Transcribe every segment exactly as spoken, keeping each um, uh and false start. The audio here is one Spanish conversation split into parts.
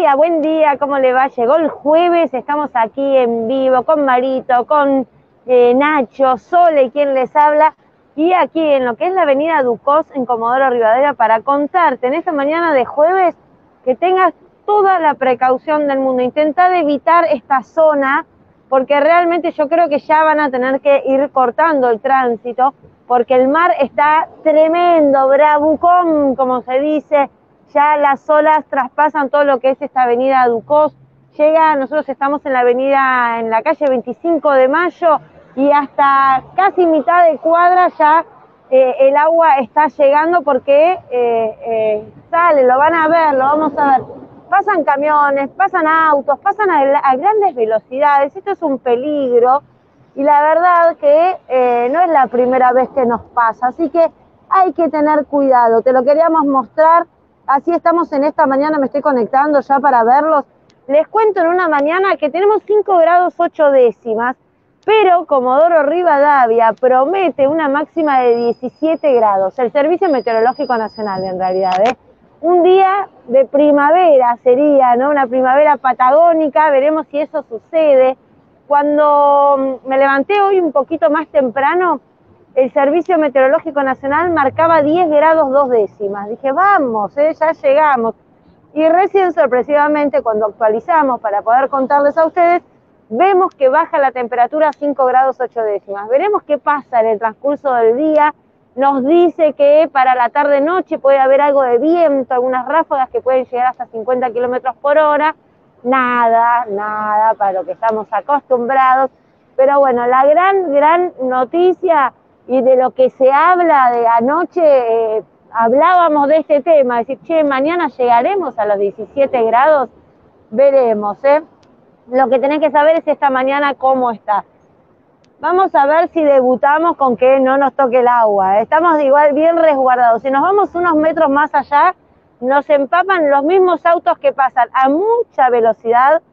día, buen día, ¿cómo le va? Llegó el jueves, estamos aquí en vivo con Marito, con eh, Nacho, Sole, quien les habla, y aquí en lo que es la avenida Ducos, en Comodoro Rivadavia, para contarte en esta mañana de jueves que tengas toda la precaución del mundo. Intentad evitar esta zona, porque realmente yo creo que ya van a tener que ir cortando el tránsito, porque el mar está tremendo, bravucón, como se dice. Ya las olas traspasan todo lo que es esta avenida Ducos. Llega, nosotros estamos en la avenida, en la calle veinticinco de mayo, y hasta casi mitad de cuadra ya eh, el agua está llegando porque eh, eh, sale, lo van a ver, lo vamos a ver. Pasan camiones, pasan autos, pasan a, a grandes velocidades. Esto es un peligro y la verdad que eh, no es la primera vez que nos pasa, así que hay que tener cuidado. Te lo queríamos mostrar. Así estamos en esta mañana, me estoy conectando ya para verlos. Les cuento en una mañana que tenemos cinco grados ocho décimas, pero Comodoro Rivadavia promete una máxima de diecisiete grados. El Servicio Meteorológico Nacional, en realidad, ¿eh? Un día de primavera sería, ¿no? Una primavera patagónica, veremos si eso sucede. Cuando me levanté hoy un poquito más temprano, el Servicio Meteorológico Nacional marcaba diez grados dos décimas. Dije, vamos, eh, ya llegamos. Y recién sorpresivamente, cuando actualizamos para poder contarles a ustedes, vemos que baja la temperatura a cinco grados ocho décimas. Veremos qué pasa en el transcurso del día. Nos dice que para la tarde-noche puede haber algo de viento, algunas ráfagas que pueden llegar hasta cincuenta kilómetros por hora. Nada, nada para lo que estamos acostumbrados. Pero bueno, la gran, gran noticia y de lo que se habla de anoche, eh, hablábamos de este tema, decir, che, mañana llegaremos a los diecisiete grados, veremos, ¿eh? Lo que tenés que saber es esta mañana cómo está. Vamos a ver si debutamos con que no nos toque el agua, ¿eh? Estamos igual bien resguardados. Si nos vamos unos metros más allá, nos empapan los mismos autos que pasan a mucha velocidad.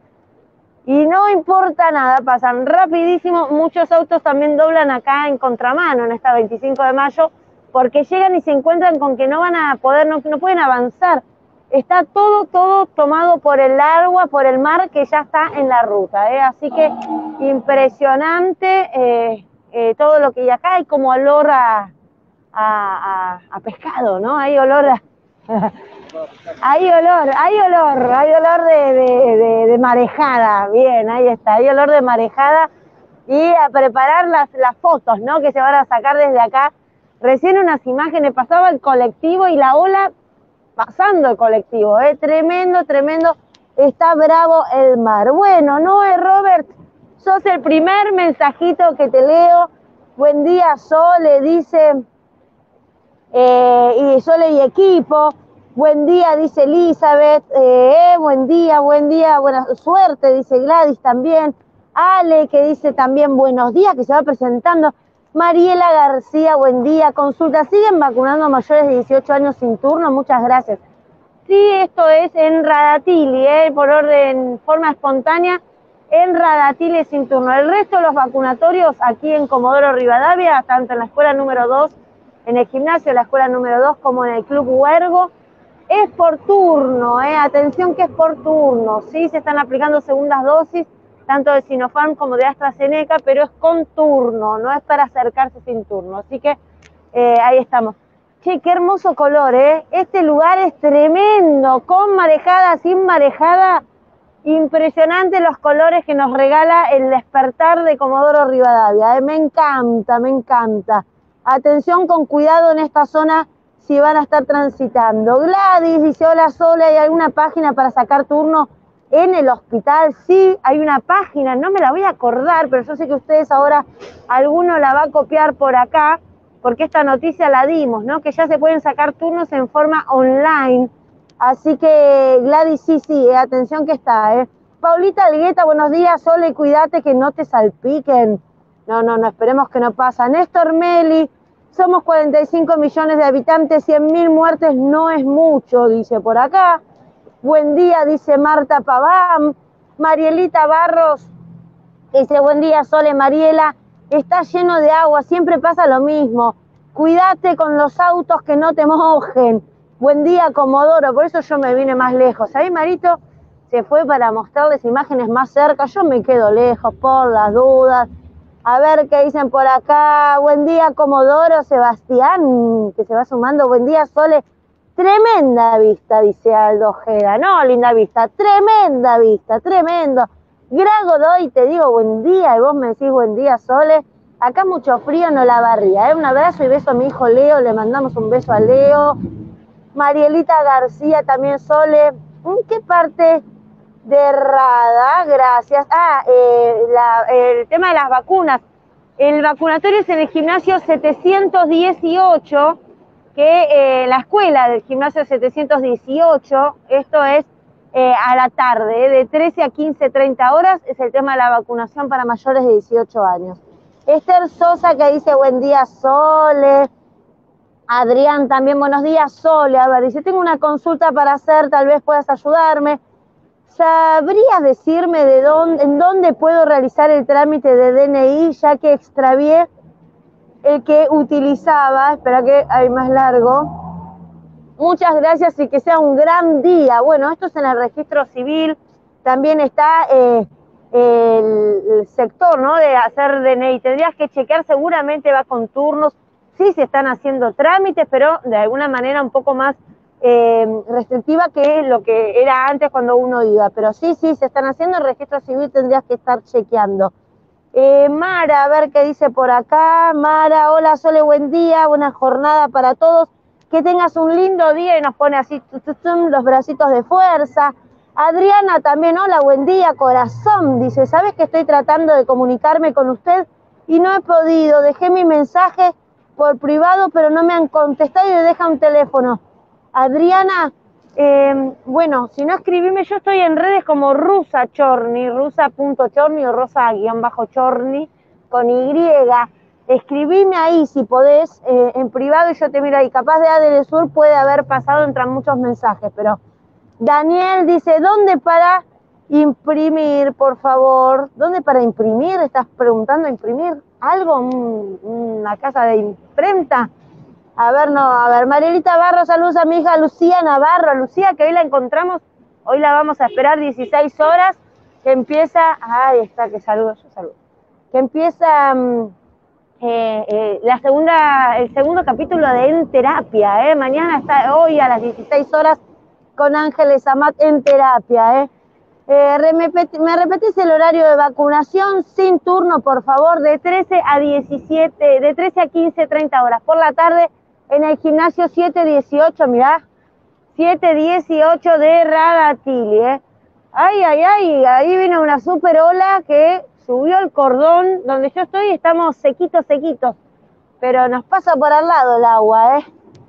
Y no importa nada, pasan rapidísimo. Muchos autos también doblan acá en contramano, en esta veinticinco de mayo, porque llegan y se encuentran con que no van a poder, no, no pueden avanzar. Está todo, todo tomado por el agua, por el mar, que ya está en la ruta, ¿eh? Así que impresionante eh, eh, todo lo que hay acá. Hay como olor a, a, a, a pescado, ¿no? Hay olor a... Hay olor, hay olor, hay olor de, de, de, de marejada, bien, ahí está, hay olor de marejada, y a preparar las, las fotos, ¿no?, que se van a sacar desde acá. Recién unas imágenes, pasaba el colectivo y la ola pasando el colectivo, ¿eh? Tremendo, tremendo, está bravo el mar. Bueno, Noé, Robert, sos el primer mensajito que te leo. Buen día, Sole, dice, eh, y Sole y equipo. Buen día, dice Elizabeth, eh, buen día, buen día, buena suerte, dice Gladys también. Ale, que dice también buenos días, que se va presentando. Mariela García, buen día. Consulta, ¿siguen vacunando a mayores de dieciocho años sin turno? Muchas gracias. Sí, esto es en Radatili, eh, por orden, forma espontánea, en Radatili sin turno. El resto de los vacunatorios aquí en Comodoro Rivadavia, tanto en la escuela número dos, en el gimnasio de la escuela número dos, como en el Club Huergo, es por turno, eh. Atención que es por turno, sí, se están aplicando segundas dosis, tanto de Sinopharm como de AstraZeneca, pero es con turno, no es para acercarse sin turno, así que eh, ahí estamos. Che, qué hermoso color, eh. Este lugar es tremendo, con marejada, sin marejada, impresionante los colores que nos regala el despertar de Comodoro Rivadavia, eh. Me encanta, me encanta. Atención con cuidado en esta zona si van a estar transitando. Gladys dice, hola Sole, ¿hay alguna página para sacar turno en el hospital? Sí, hay una página, no me la voy a acordar, pero yo sé que ustedes ahora, alguno la va a copiar por acá, porque esta noticia la dimos, ¿no? Que ya se pueden sacar turnos en forma online. Así que Gladys, sí, sí, eh, atención que está, ¿eh? Paulita Algueta, buenos días, Sole, cuídate que no te salpiquen. No, no, no, esperemos que no pasa. Néstor Meli, somos cuarenta y cinco millones de habitantes, cien mil muertes no es mucho, dice por acá. Buen día, dice Marta Paván. Marielita Barros dice, buen día, Sole, Mariela, está lleno de agua, siempre pasa lo mismo. Cuídate con los autos que no te mojen. Buen día, Comodoro, por eso yo me vine más lejos. Ahí, Marito, se fue para mostrarles imágenes más cerca. Yo me quedo lejos por las dudas. A ver qué dicen por acá. Buen día, Comodoro Sebastián, que se va sumando. Buen día, Sole. Tremenda vista, dice Aldo Ojeda. No, linda vista, tremenda vista, tremendo. Grago doy, te digo buen día, y vos me decís buen día, Sole. Acá mucho frío, no la barría, ¿eh? Un abrazo y beso a mi hijo Leo, le mandamos un beso a Leo. Marielita García también, Sole. ¿En qué parte de Rada? Gracias. Ah, eh, la, el tema de las vacunas. El vacunatorio es en el gimnasio setecientos dieciocho, que eh, la escuela del gimnasio setecientos dieciocho, esto es eh, a la tarde, de trece a quince, treinta horas, es el tema de la vacunación para mayores de dieciocho años. Esther Sosa, que dice buen día, Sole. Adrián también, buenos días, Sole. A ver, dice, tengo una consulta para hacer, tal vez puedas ayudarme. ¿Sabrías decirme de dónde, en dónde puedo realizar el trámite de D N I, ya que extravié el que utilizaba? Espera que hay más largo. Muchas gracias y que sea un gran día. Bueno, esto es en el registro civil. También está eh, el, el sector, ¿no?, de hacer D N I. Tendrías que chequear, seguramente va con turnos. Sí, se están haciendo trámites, pero de alguna manera un poco más eh, restrictiva que lo que era antes cuando uno iba. Pero sí, sí, se están haciendo. El registro civil tendrías que estar chequeando. Eh, Mara, a ver qué dice por acá. Mara, hola Sole, buen día, buena jornada para todos. Que tengas un lindo día, y nos pone así los bracitos de fuerza. Adriana también, hola, buen día, corazón. Dice, ¿sabes que estoy tratando de comunicarme con usted y no he podido? Dejé mi mensaje por privado, pero no me han contestado y me deja un teléfono. Adriana, eh, bueno, si no escribime, yo estoy en redes como Rusa Chorni, rusa.chorni o rosa-chorni con Y. Escribime ahí si podés, eh, en privado, y yo te miro ahí. Capaz de A D N Sur puede haber pasado entre muchos mensajes, pero Daniel dice, ¿dónde para imprimir, por favor? ¿Dónde para imprimir? ¿Estás preguntando imprimir algo? ¿Una casa de imprenta? A ver, no, a ver, Marielita Barro, saludos a mi hija Lucía Navarro. Lucía, que hoy la encontramos, hoy la vamos a esperar dieciséis horas, que empieza, ahí está, que saludo, yo saludo, que empieza um, eh, eh, la segunda, el segundo capítulo de En Terapia, eh, mañana está, hoy a las dieciséis horas, con Ángeles Amat en Terapia, eh. Eh, ¿Me repetís el horario de vacunación? Sin turno, por favor, de trece a diecisiete, de trece a quince, treinta horas. Por la tarde, en el gimnasio siete dieciocho, mirá, siete dieciocho de Radatili, ¿eh? Ay, ay, ay, ahí viene una super ola que subió el cordón. Donde yo estoy estamos sequitos, sequitos, pero nos pasa por al lado el agua, ¿eh?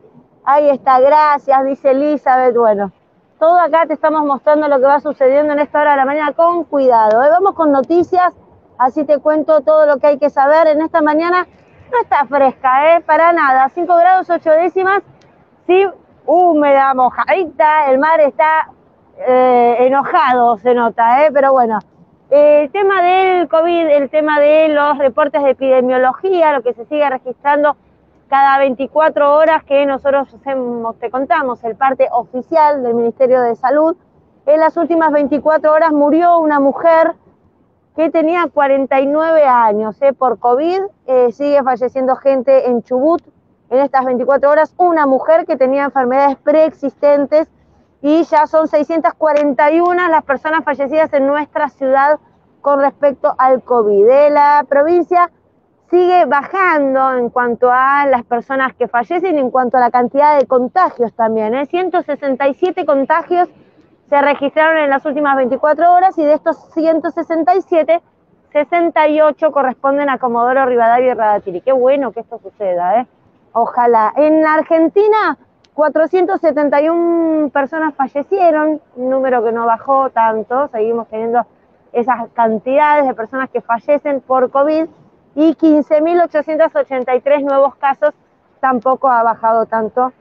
Ahí está, gracias, dice Elizabeth. Bueno, todo acá te estamos mostrando lo que va sucediendo en esta hora de la mañana con cuidado, ¿eh? Vamos con noticias, así te cuento todo lo que hay que saber en esta mañana. No está fresca, ¿eh? Para nada. cinco grados ocho décimas. Sí, húmeda, mojadita. El mar está eh, enojado, se nota, ¿eh? Pero bueno. Eh, el tema del COVID, el tema de los reportes de epidemiología, lo que se sigue registrando cada veinticuatro horas, que nosotros hacemos, te contamos, el parte oficial del Ministerio de Salud. En las últimas veinticuatro horas murió una mujer que tenía cuarenta y nueve años, ¿eh? Por COVID. Eh, sigue falleciendo gente en Chubut en estas veinticuatro horas. Una mujer que tenía enfermedades preexistentes, y ya son seiscientas cuarenta y uno las personas fallecidas en nuestra ciudad con respecto al COVID. De la provincia sigue bajando en cuanto a las personas que fallecen y en cuanto a la cantidad de contagios también, ¿eh? ciento sesenta y siete contagios se registraron en las últimas veinticuatro horas, y de estos ciento sesenta y siete, sesenta y ocho corresponden a Comodoro Rivadavia y Radatili. Qué bueno que esto suceda, ¿eh? Ojalá. En Argentina, cuatrocientas setenta y una personas fallecieron, un número que no bajó tanto. Seguimos teniendo esas cantidades de personas que fallecen por COVID, y quince mil ochocientos ochenta y tres nuevos casos. Tampoco ha bajado tanto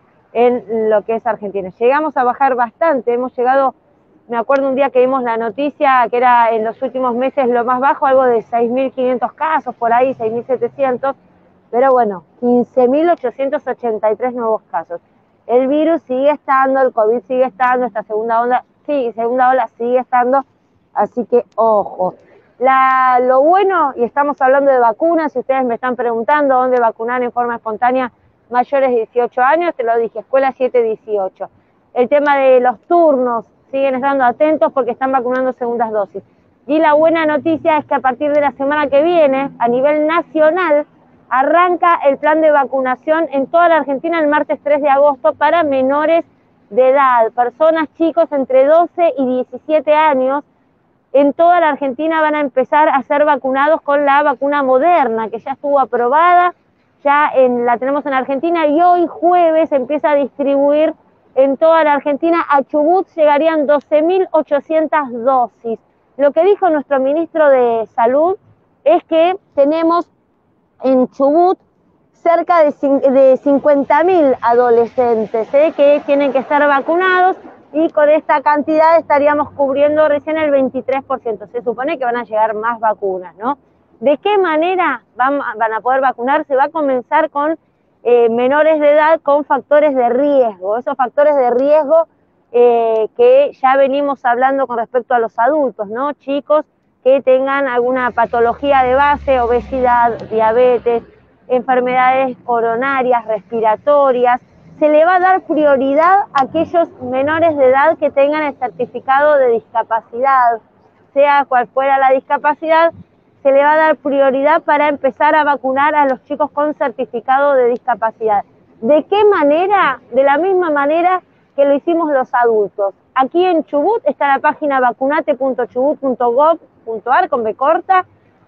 en lo que es Argentina. Llegamos a bajar bastante, hemos llegado, me acuerdo un día que vimos la noticia que era en los últimos meses lo más bajo, algo de seis mil quinientos casos, por ahí, seis mil setecientos, pero bueno, quince mil ochocientos ochenta y tres nuevos casos. El virus sigue estando, el COVID sigue estando, esta segunda onda sí, segunda ola sigue estando, así que ojo. La, lo bueno, y estamos hablando de vacunas, si ustedes me están preguntando dónde vacunar en forma espontánea mayores de dieciocho años, te lo dije, escuela siete dieciocho. El tema de los turnos, siguen estando atentos porque están vacunando segundas dosis. Y la buena noticia es que a partir de la semana que viene, a nivel nacional, arranca el plan de vacunación en toda la Argentina el martes tres de agosto para menores de edad, personas, chicos entre doce y diecisiete años. En toda la Argentina van a empezar a ser vacunados con la vacuna Moderna, que ya estuvo aprobada, ya en, la tenemos en Argentina, y hoy jueves empieza a distribuir en toda la Argentina. A Chubut llegarían doce mil ochocientas dosis. Lo que dijo nuestro ministro de Salud es que tenemos en Chubut cerca de cincuenta mil adolescentes ¿eh? que tienen que estar vacunados, y con esta cantidad estaríamos cubriendo recién el veintitrés por ciento. Se supone que van a llegar más vacunas, ¿no? ¿De qué manera van, van a poder vacunar? Se va a comenzar con eh, menores de edad con factores de riesgo, esos factores de riesgo eh, que ya venimos hablando con respecto a los adultos, ¿no? Chicos que tengan alguna patología de base, obesidad, diabetes, enfermedades coronarias, respiratorias. Se le va a dar prioridad a aquellos menores de edad que tengan el certificado de discapacidad, sea cual fuera la discapacidad, se le va a dar prioridad para empezar a vacunar a los chicos con certificado de discapacidad. ¿De qué manera? De la misma manera que lo hicimos los adultos. Aquí en Chubut está la página vacunate punto chubut punto gov punto ar con B corta,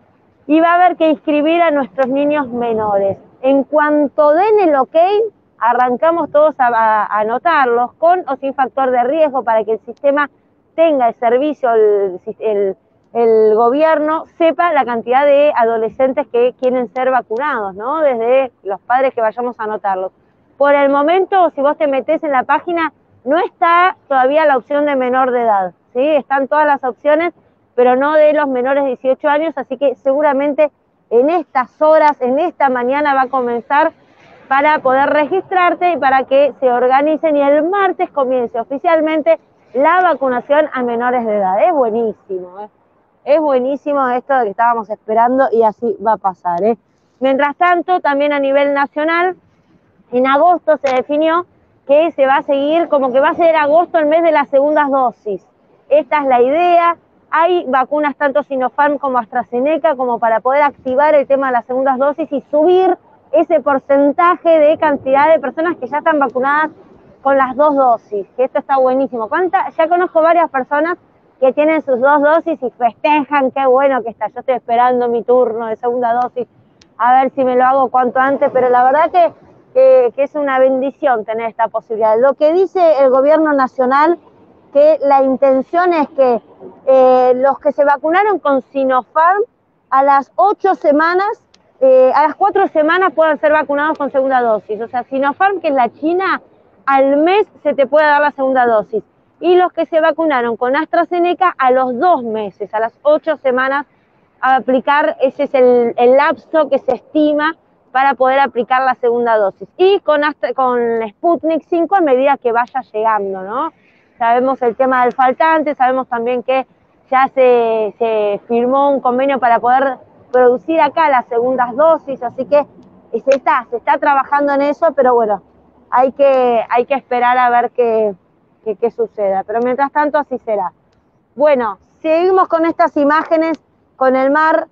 y va a haber que inscribir a nuestros niños menores. En cuanto den el ok, arrancamos todos a, a, a anotarlos con o sin factor de riesgo para que el sistema tenga el servicio, el, el, el gobierno sepa la cantidad de adolescentes que quieren ser vacunados, ¿no? Desde los padres que vayamos a anotarlos. Por el momento, si vos te metés en la página, no está todavía la opción de menor de edad, ¿sí? Están todas las opciones, pero no de los menores de dieciocho años, así que seguramente en estas horas, en esta mañana va a comenzar para poder registrarte y para que se organicen y el martes comience oficialmente la vacunación a menores de edad. Es buenísimo, ¿eh? Es buenísimo esto que estábamos esperando y así va a pasar, ¿eh? Mientras tanto, también a nivel nacional, en agosto se definió que se va a seguir, como que va a ser agosto el mes de las segundas dosis. Esta es la idea. Hay vacunas tanto Sinopharm como AstraZeneca como para poder activar el tema de las segundas dosis y subir ese porcentaje de cantidad de personas que ya están vacunadas con las dos dosis, que esto está buenísimo. ¿Cuánta? Ya conozco varias personas que tienen sus dos dosis y festejan, qué bueno que está. Yo estoy esperando mi turno de segunda dosis, a ver si me lo hago cuanto antes, pero la verdad que, que, que es una bendición tener esta posibilidad. Lo que dice el gobierno nacional, que la intención es que eh, los que se vacunaron con Sinopharm a las ocho semanas, eh, a las cuatro semanas puedan ser vacunados con segunda dosis. O sea, Sinopharm, que es la China, al mes se te puede dar la segunda dosis. Y los que se vacunaron con AstraZeneca a los dos meses, a las ocho semanas, a aplicar, ese es el, el lapso que se estima para poder aplicar la segunda dosis. Y con, Astra, con Sputnik cinco a medida que vaya llegando, ¿no? Sabemos el tema del faltante, sabemos también que ya se, se firmó un convenio para poder producir acá las segundas dosis, así que se está, se está trabajando en eso, pero bueno, hay que, hay que esperar a ver qué, qué, qué suceda. Pero mientras tanto así será. Bueno, seguimos con estas imágenes, con el mar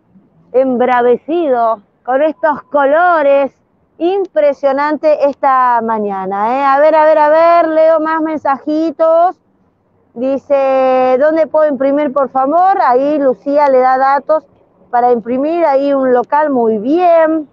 embravecido, con estos colores. Impresionante esta mañana, ¿eh? A ver, a ver, a ver, leo más mensajitos. Dice, ¿dónde puedo imprimir, por favor? Ahí Lucía le da datos para imprimir, ahí un local, muy bien.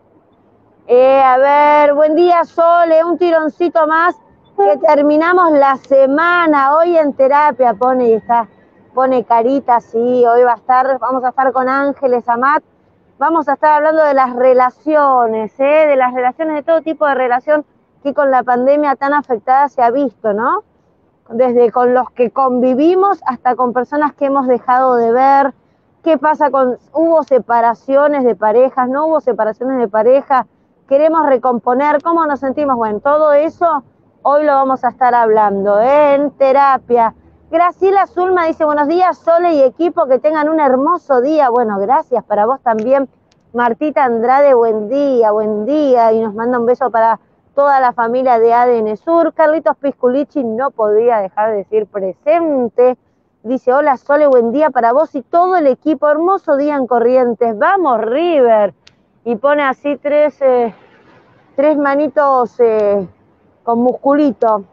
Eh, a ver, buen día, Sole, un tironcito más, que terminamos la semana, hoy en terapia, pone, y está, pone carita, sí, hoy va a estar, vamos a estar con Ángeles Amat. Vamos a estar hablando de las relaciones, ¿eh? De las relaciones, de todo tipo de relación que con la pandemia tan afectada se ha visto, ¿no? Desde con los que convivimos hasta con personas que hemos dejado de ver. ¿Qué pasa con, hubo separaciones de parejas, no hubo separaciones de pareja? Queremos recomponer, ¿cómo nos sentimos? Bueno, todo eso hoy lo vamos a estar hablando, ¿eh? En terapia. Graciela Zulma dice, buenos días, Sole y equipo, que tengan un hermoso día. Bueno, gracias para vos también. Martita Andrade, buen día, buen día. Y nos manda un beso para toda la familia de A D N Sur. Carlitos Pisculichi no podría dejar de decir presente. Dice, hola Sole, buen día para vos y todo el equipo. Hermoso día en Corrientes. Vamos, River. Y pone así tres, eh, tres manitos eh, con musculito.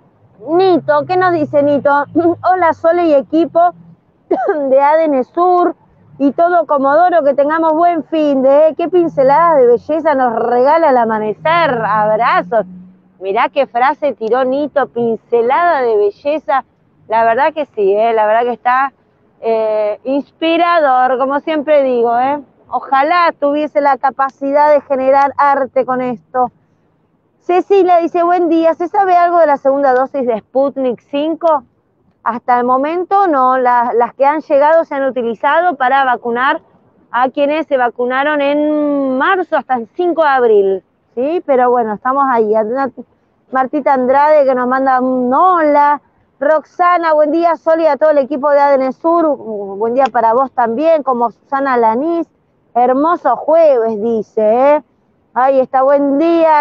Nito, ¿qué nos dice Nito? Hola Sole y equipo de A D N Sur y todo Comodoro, que tengamos buen fin de, ¿eh? Qué pinceladas de belleza nos regala el amanecer, abrazos. Mirá qué frase tiró Nito, pincelada de belleza, la verdad que sí, ¿eh? La verdad que está eh, inspirador, como siempre digo, ¿eh? Ojalá tuviese la capacidad de generar arte con esto. Cecilia dice, buen día, ¿se sabe algo de la segunda dosis de Sputnik cinco? Hasta el momento no, la, las que han llegado se han utilizado para vacunar a quienes se vacunaron en marzo hasta el cinco de abril, ¿sí? Pero bueno, estamos ahí. Martita Andrade que nos manda un hola. Roxana, buen día, Sol, y a todo el equipo de A D N Sur, buen día para vos también, como Susana Lanís, hermoso jueves, dice, ¿eh? Ahí está, buen día,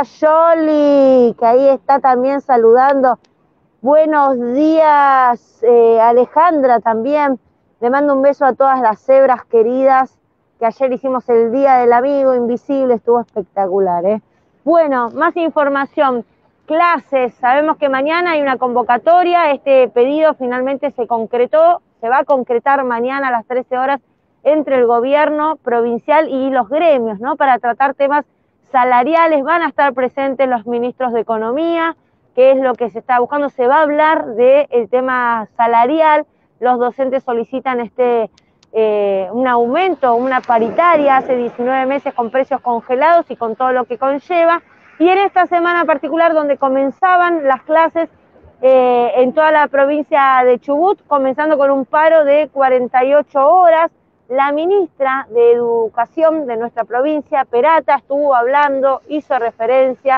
Yoli, que ahí está también saludando. Buenos días, eh, Alejandra también. Le mando un beso a todas las cebras queridas, que ayer hicimos el Día del Amigo Invisible, estuvo espectacular, ¿eh? Bueno, más información, clases, sabemos que mañana hay una convocatoria, este pedido finalmente se concretó, se va a concretar mañana a las trece horas entre el gobierno provincial y los gremios, ¿no? Para tratar temas salariales, van a estar presentes los ministros de Economía, que es lo que se está buscando. Se va a hablar del tema salarial, los docentes solicitan este eh, un aumento, una paritaria, hace diecinueve meses con precios congelados y con todo lo que conlleva, y en esta semana particular donde comenzaban las clases eh, en toda la provincia de Chubut, comenzando con un paro de cuarenta y ocho horas, la ministra de Educación de nuestra provincia, Perata, estuvo hablando, hizo referencia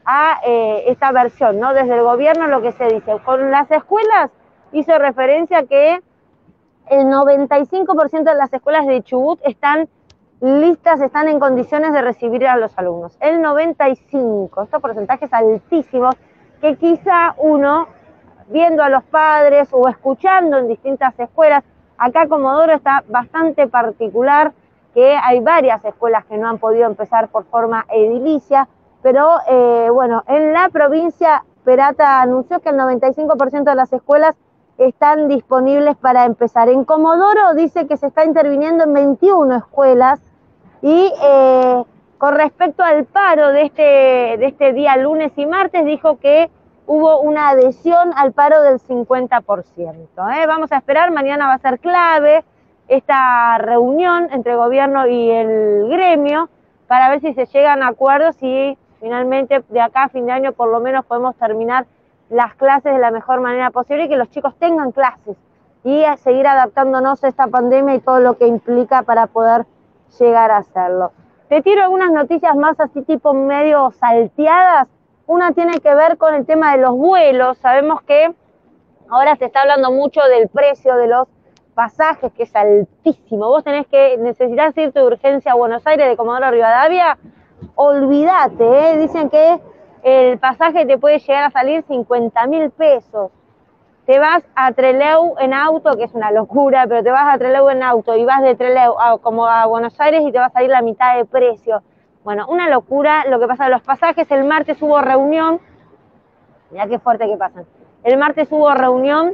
a eh, esta versión, ¿no? Desde el gobierno lo que se dice. Con las escuelas hizo referencia que el noventa y cinco por ciento de las escuelas de Chubut están listas, están en condiciones de recibir a los alumnos. El noventa y cinco por ciento, estos porcentajes altísimos que quizá uno, viendo a los padres o escuchando en distintas escuelas, acá Comodoro está bastante particular, que hay varias escuelas que no han podido empezar por forma edilicia, pero eh, bueno, en la provincia Perata anunció que el noventa y cinco por ciento de las escuelas están disponibles para empezar. En Comodoro dice que se está interviniendo en veintiuna escuelas y eh, con respecto al paro de este, de este día lunes y martes dijo que hubo una adhesión al paro del cincuenta por ciento. ¿eh? Vamos a esperar, mañana va a ser clave esta reunión entre el gobierno y el gremio para ver si se llegan a acuerdos y finalmente de acá a fin de año por lo menos podemos terminar las clases de la mejor manera posible y que los chicos tengan clases y a seguir adaptándonos a esta pandemia y todo lo que implica para poder llegar a hacerlo. Te tiro algunas noticias más así tipo medio salteadas. Una tiene que ver con el tema de los vuelos. Sabemos que ahora se está hablando mucho del precio de los pasajes, que es altísimo. Vos tenés que, necesitas irte de urgencia a Buenos Aires de Comodoro Rivadavia, olvídate, ¿eh? Dicen que el pasaje te puede llegar a salir cincuenta mil pesos. Te vas a Trelew en auto, que es una locura, pero te vas a Trelew en auto y vas de Trelew a, como a Buenos Aires y te va a salir la mitad de precio. Bueno, una locura lo que pasa de los pasajes. El martes hubo reunión, mirá qué fuerte que pasan. El martes hubo reunión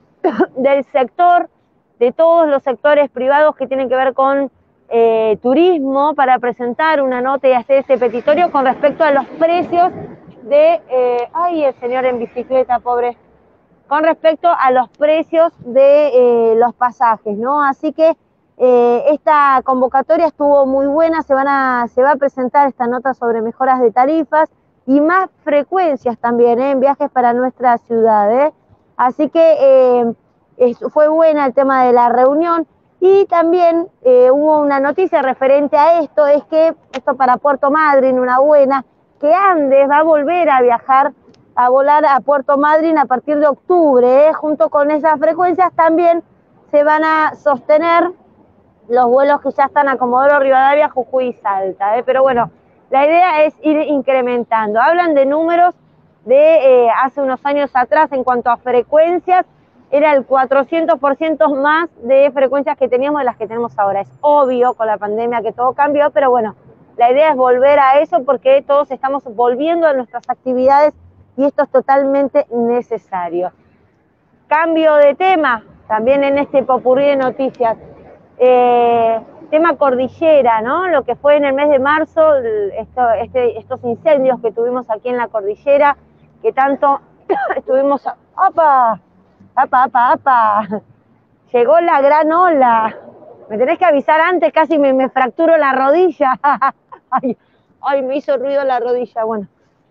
del sector, de todos los sectores privados que tienen que ver con eh, turismo, para presentar una nota y hacer ese petitorio con respecto a los precios de... Eh, ay, el señor en bicicleta, pobre. Con respecto a los precios de eh, los pasajes, ¿no? Así que eh, esta convocatoria estuvo muy buena, se, van a, se va a presentar esta nota sobre mejoras de tarifas y más frecuencias también ¿eh? en viajes para nuestra ciudad. ¿eh? Así que eh, es, fue buena el tema de la reunión y también eh, hubo una noticia referente a esto, es que esto para Puerto Madryn, una buena, que Andes va a volver a viajar a volar a Puerto Madryn a partir de octubre, ¿eh? Junto con esas frecuencias también se van a sostener los vuelos que ya están a Comodoro Rivadavia, Jujuy y Salta, ¿eh? Pero bueno, la idea es ir incrementando. Hablan de números de eh, hace unos años atrás en cuanto a frecuencias, era el cuatrocientos por ciento más de frecuencias que teníamos de las que tenemos ahora. Es obvio con la pandemia que todo cambió, pero bueno, la idea es volver a eso porque todos estamos volviendo a nuestras actividades y esto es totalmente necesario. Cambio de tema, también en este popurrí de noticias. Eh, tema cordillera, ¿no? Lo que fue en el mes de marzo, esto, este, estos incendios que tuvimos aquí en la cordillera, que tanto estuvimos... ¡Opa! ¡Apa, apa, apa! Llegó la gran ola. Me tenés que avisar antes, casi me, me fracturo la rodilla. Ay, ay, me hizo ruido la rodilla. Bueno.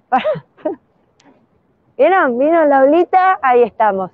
¿Vieron? ¿Vieron la olita? Ahí estamos.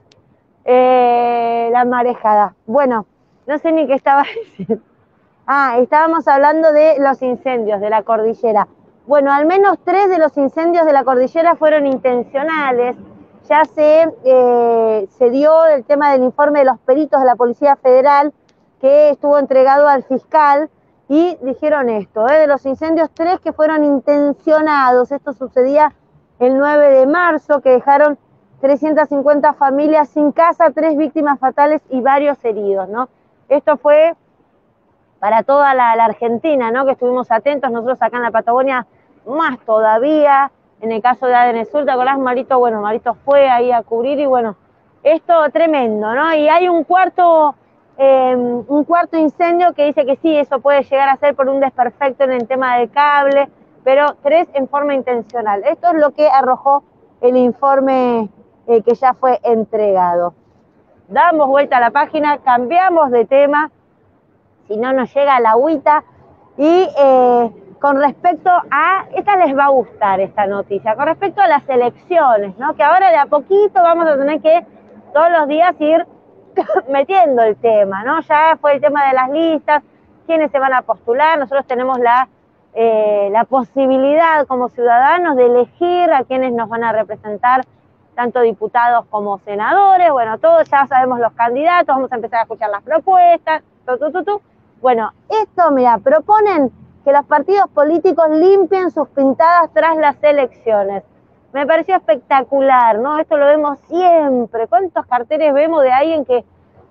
Eh, la marejada. Bueno, no sé ni qué estaba diciendo. Ah, estábamos hablando de los incendios de la cordillera. Bueno, al menos tres de los incendios de la cordillera fueron intencionales. Ya se, eh, se dio el tema del informe de los peritos de la Policía Federal que estuvo entregado al fiscal y dijeron esto, ¿eh? De los incendios, tres que fueron intencionados. Esto sucedía el nueve de marzo, que dejaron trescientas cincuenta familias sin casa, tres víctimas fatales y varios heridos, ¿no? Esto fue para toda la, la Argentina, ¿no? Que estuvimos atentos, nosotros acá en la Patagonia más todavía. En el caso de Adenesur, ¿te acordás, Marito? Bueno, Marito fue ahí a cubrir y bueno, esto tremendo, ¿no? Y hay un cuarto, eh, un cuarto incendio que dice que sí, eso puede llegar a ser por un desperfecto en el tema del cable, pero tres en forma intencional. Esto es lo que arrojó el informe eh, que ya fue entregado. Damos vuelta a la página, cambiamos de tema, si no nos llega la agüita, y... Eh, con respecto a, esta les va a gustar esta noticia, con respecto a las elecciones, ¿no? Que ahora de a poquito vamos a tener que todos los días ir metiendo el tema, ¿no? Ya fue el tema de las listas, quiénes se van a postular, nosotros tenemos la, eh, la posibilidad como ciudadanos de elegir a quienes nos van a representar, tanto diputados como senadores, bueno, todos ya sabemos los candidatos, vamos a empezar a escuchar las propuestas, tu, tu, tu, tu. Bueno, esto, mira, proponen que los partidos políticos limpien sus pintadas tras las elecciones. Me pareció espectacular, ¿no? Esto lo vemos siempre. ¿Cuántos carteles vemos de alguien que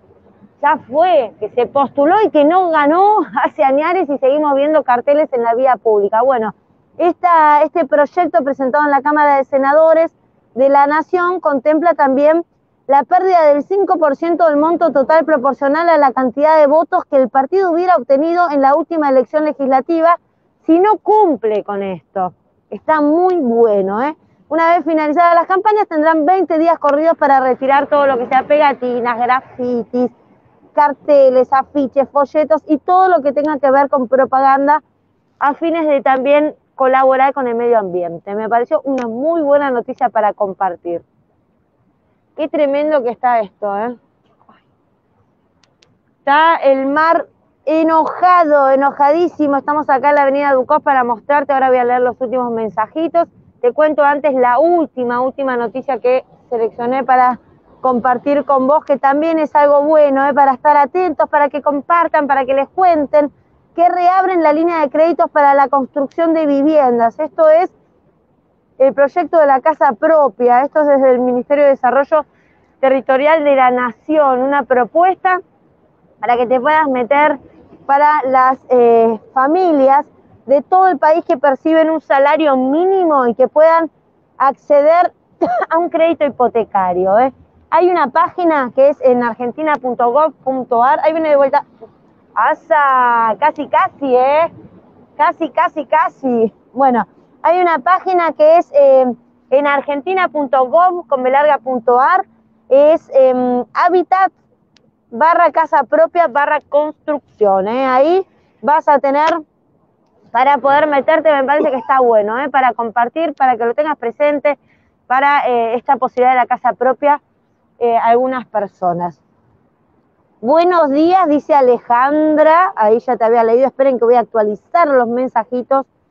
ya fue, que se postuló y que no ganó hace años y seguimos viendo carteles en la vía pública? Bueno, esta, este proyecto presentado en la Cámara de Senadores de la Nación contempla también la pérdida del cinco por ciento del monto total proporcional a la cantidad de votos que el partido hubiera obtenido en la última elección legislativa si no cumple con esto. Está muy bueno, ¿eh? Una vez finalizadas las campañas tendrán veinte días corridos para retirar todo lo que sea pegatinas, grafitis, carteles, afiches, folletos y todo lo que tenga que ver con propaganda a fines de también colaborar con el medio ambiente. Me pareció una muy buena noticia para compartir. Qué tremendo que está esto, ¿eh? Está el mar enojado, enojadísimo. Estamos acá en la avenida Ducos para mostrarte. Ahora voy a leer los últimos mensajitos. Te cuento antes la última, última noticia que seleccioné para compartir con vos, que también es algo bueno, ¿eh? Para estar atentos, para que compartan, para que les cuenten, que reabren la línea de créditos para la construcción de viviendas. Esto es el proyecto de la casa propia, esto es desde el Ministerio de Desarrollo Territorial de la Nación, una propuesta para que te puedas meter para las eh, familias de todo el país que perciben un salario mínimo y que puedan acceder a un crédito hipotecario, ¿eh? Hay una página que es en argentina punto gov punto ar, ahí viene de vuelta, ¡asa! Casi, casi, ¿eh? Casi, casi, casi. Bueno, hay una página que es eh, en argentina punto gov con belarga punto ar, es eh, Habitat barra casa propia barra construcción, ¿eh? Ahí vas a tener para poder meterte, me parece que está bueno, ¿eh? Para compartir, para que lo tengas presente, para eh, esta posibilidad de la casa propia, eh, algunas personas. Buenos días, dice Alejandra, ahí ya te había leído, esperen que voy a actualizar los mensajitos.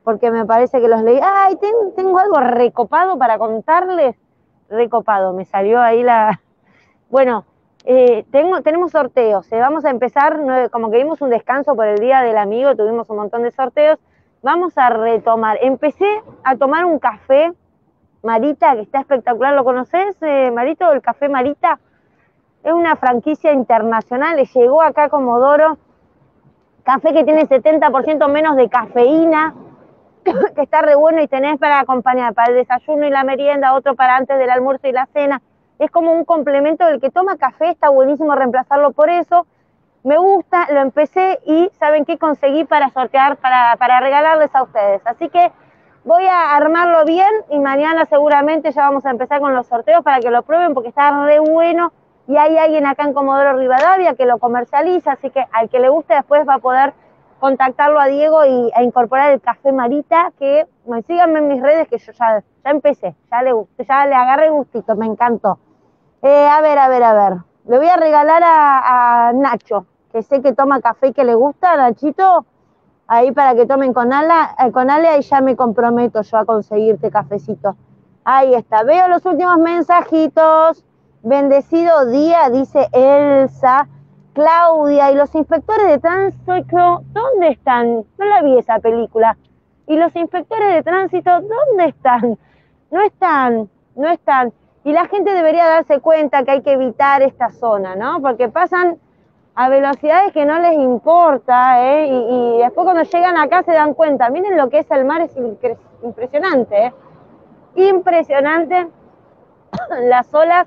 porque me parece que los leí. ¡Ay, ten, tengo algo recopado para contarles! Recopado, me salió ahí la... Bueno, eh, tengo, tenemos sorteos, eh, vamos a empezar, como que dimos un descanso por el Día del Amigo, tuvimos un montón de sorteos, vamos a retomar. Empecé a tomar un café Marita, que está espectacular. ¿Lo conoces, eh, Marito? El café Marita es una franquicia internacional, le llegó acá a Comodoro, café que tiene setenta por ciento menos de cafeína, que está re bueno y tenés para acompañar, para el desayuno y la merienda, otro para antes del almuerzo y la cena. Es como un complemento del que toma café, está buenísimo reemplazarlo por eso. Me gusta, lo empecé y ¿saben qué conseguí para sortear, para, para regalarles a ustedes? Así que voy a armarlo bien y mañana seguramente ya vamos a empezar con los sorteos para que lo prueben porque está re bueno y hay alguien acá en Comodoro Rivadavia que lo comercializa, así que al que le guste después va a poder contactarlo a Diego y a incorporar el café Marita, que bueno, síganme en mis redes que yo ya, ya empecé, ya le, ya le agarré gustito, me encantó. Eh, a ver, a ver, a ver, le voy a regalar a, a Nacho, que sé que toma café y que le gusta, Nachito, ahí para que tomen con, Ala, eh, con Ale, ahí ya me comprometo yo a conseguirte cafecito. Ahí está, veo los últimos mensajitos. Bendecido día, dice Elsa. Claudia, y los inspectores de tránsito, ¿dónde están? No la vi esa película. ¿Y los inspectores de tránsito, dónde están? No están, no están. Y la gente debería darse cuenta que hay que evitar esta zona, ¿no? Porque pasan a velocidades que no les importa, ¿eh? Y, y después cuando llegan acá se dan cuenta. Miren lo que es el mar, es impresionante, ¿eh? Impresionante las olas.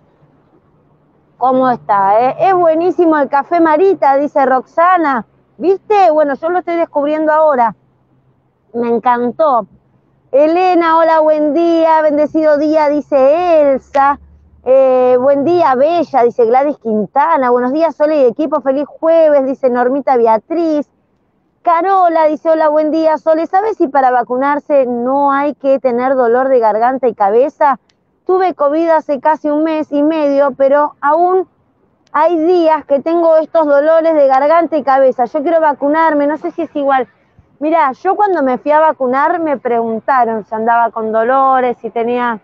¿Cómo está? ¿Eh? Es buenísimo el café Marita, dice Roxana. ¿Viste? Bueno, yo lo estoy descubriendo ahora. Me encantó. Elena, hola, buen día. Bendecido día, dice Elsa. Eh, buen día, Bella, dice Gladys Quintana. Buenos días, Sole y equipo. Feliz jueves, dice Normita Beatriz. Carola dice, hola, buen día, Sole. ¿Sabes si para vacunarse no hay que tener dolor de garganta y cabeza? Tuve COVID hace casi un mes y medio, pero aún hay días que tengo estos dolores de garganta y cabeza. Yo quiero vacunarme, no sé si es igual. Mirá, yo cuando me fui a vacunar me preguntaron si andaba con dolores, si tenía...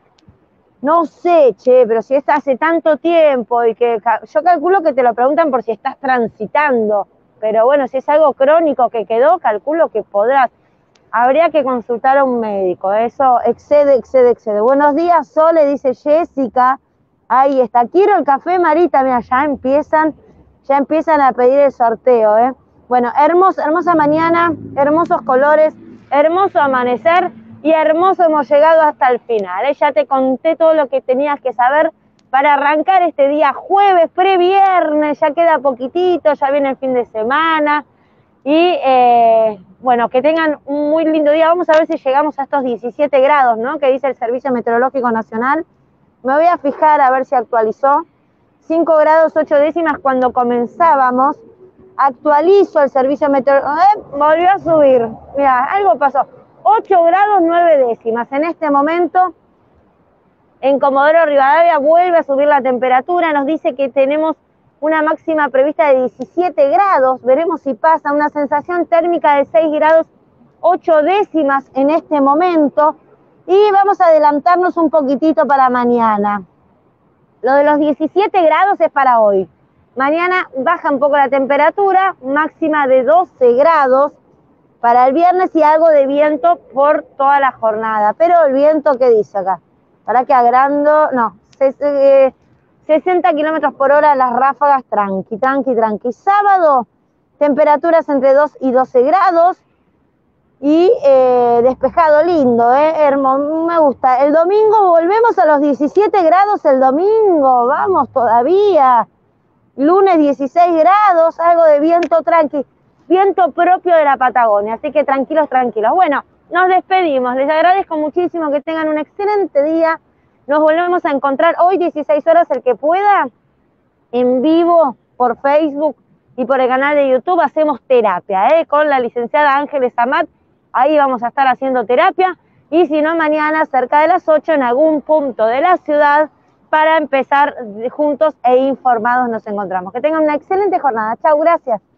No sé, che, pero si es hace tanto tiempo y que... Yo calculo que te lo preguntan por si estás transitando. Pero bueno, si es algo crónico que quedó, calculo que podrás. Habría que consultar a un médico, eso excede, excede, excede. Buenos días, Sole, dice Jessica. Ahí está. Quiero el café Marita, mira, ya empiezan, ya empiezan a pedir el sorteo, ¿eh? Bueno, hermosa, hermosa mañana, hermosos colores, hermoso amanecer y hermoso hemos llegado hasta el final, ¿eh? Ya te conté todo lo que tenías que saber para arrancar este día jueves, previernes, ya queda poquitito, ya viene el fin de semana. Y eh, bueno, que tengan un muy lindo día. Vamos a ver si llegamos a estos diecisiete grados, ¿no? Que dice el Servicio Meteorológico Nacional. Me voy a fijar a ver si actualizó. cinco grados ocho décimas cuando comenzábamos. Actualizo el Servicio Meteorológico. Eh, volvió a subir. Mira, algo pasó. ocho grados nueve décimas. En este momento, en Comodoro Rivadavia vuelve a subir la temperatura. Nos dice que tenemos una máxima prevista de diecisiete grados, veremos si pasa, una sensación térmica de seis grados ocho décimas en este momento y vamos a adelantarnos un poquitito para mañana. Lo de los diecisiete grados es para hoy. Mañana baja un poco la temperatura, máxima de doce grados para el viernes y algo de viento por toda la jornada. Pero el viento, ¿qué dice acá? Para que agrando, no, se, eh, sesenta kilómetros por hora las ráfagas, tranqui, tranqui, tranqui. Sábado, temperaturas entre dos y doce grados y eh, despejado, lindo, eh, hermoso, me gusta. El domingo volvemos a los diecisiete grados el domingo, vamos todavía. Lunes dieciséis grados, algo de viento tranqui, viento propio de la Patagonia, así que tranquilos, tranquilos. Bueno, nos despedimos, les agradezco muchísimo, que tengan un excelente día. Nos volvemos a encontrar hoy dieciséis horas, el que pueda, en vivo por Facebook y por el canal de YouTube. Hacemos terapia, ¿eh? Con la licenciada Ángeles Amat. Ahí vamos a estar haciendo terapia. Y si no, mañana cerca de las ocho en algún punto de la ciudad para empezar juntos e informados nos encontramos. Que tengan una excelente jornada. Chau, gracias.